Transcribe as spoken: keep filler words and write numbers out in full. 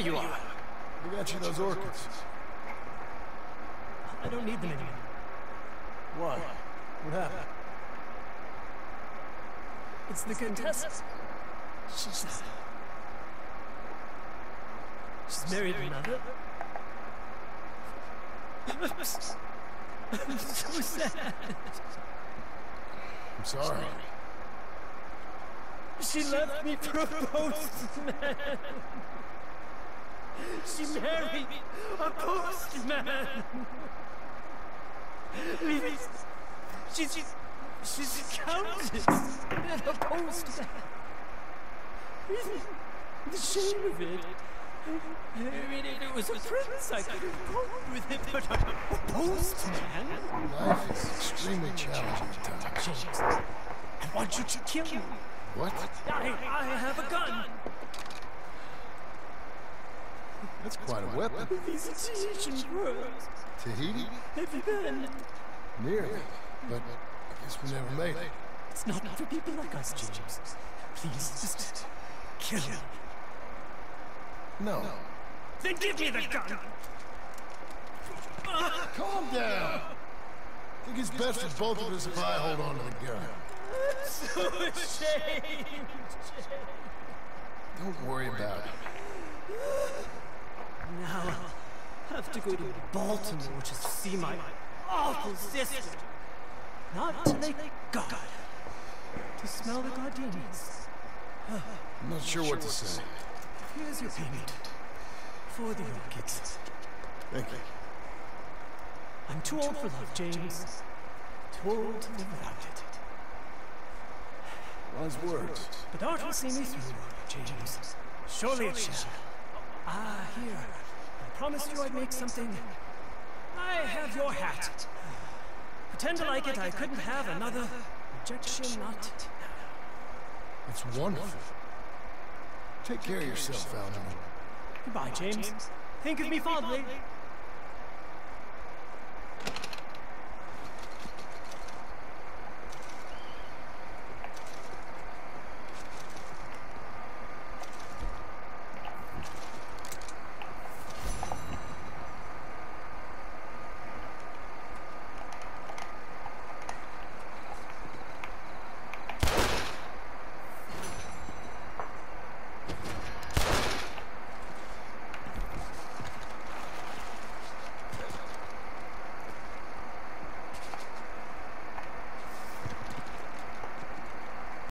you are. We got you those orchids. I don't need them anymore. Why? What happened? It's the Contessa. She's... She's married another. I'm so sad. I'm sorry. She left me for a postman. She married a postman. She's, she's, she's a countess and a postman. The shame of it. I mean, if it was a prince, I could have coped with it, but a, a postman? Life is extremely challenging at times. James, I want you to kill me. What? I, I have a gun. That's quite a weapon. These are Tahitian pearls. Tahiti? Have you been? Nearly. But I guess we never made it. It's not for people like us, James. Please, just kill me. No. Then give me the gun! Calm down. I think it's best for both of us if I hold on to the gun. I'm so ashamed. Don't worry about it. Now I'll have to go to Baltimore to see my awful sister. Not to make God. To smell the gardenias. I'm not sure what to say. Here's your payment. For the orchids. Thank you. I'm too old for love, James. Too old to live without it. Wise words. But art will see me through, James. Surely it shall. Ah, here. I promised you I'd make something. I have your hat. Pretend to like it, I couldn't have another rejection, not... It's wonderful. Take care of yourself, Algernon. Goodbye, James. Think of me fondly.